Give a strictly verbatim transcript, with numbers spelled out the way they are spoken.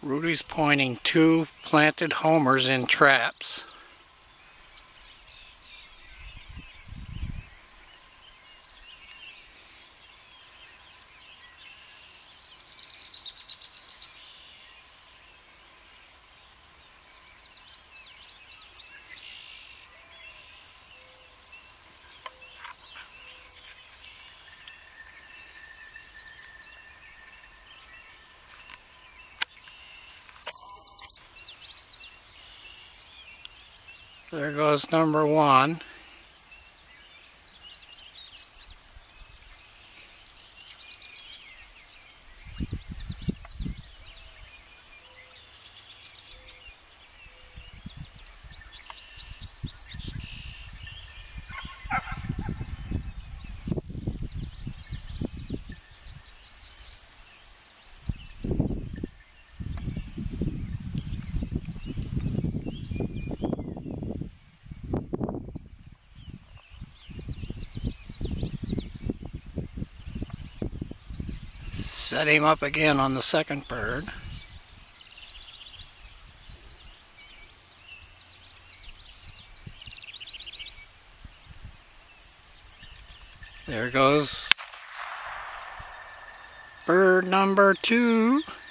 Rudy's pointing two planted homers in traps. There goes number one. Set him up again on the second bird. There goes bird number two.